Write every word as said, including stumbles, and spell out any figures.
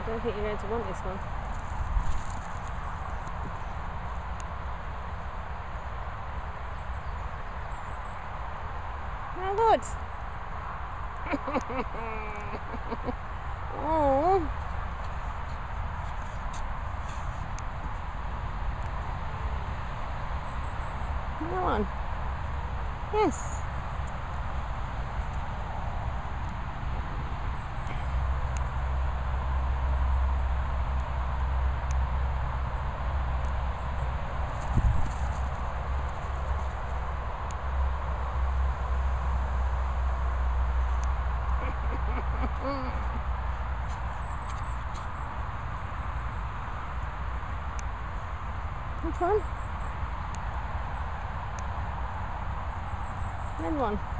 don't think you're going to want this one. How good. Oh. Come on. Yes. Which one? Red one.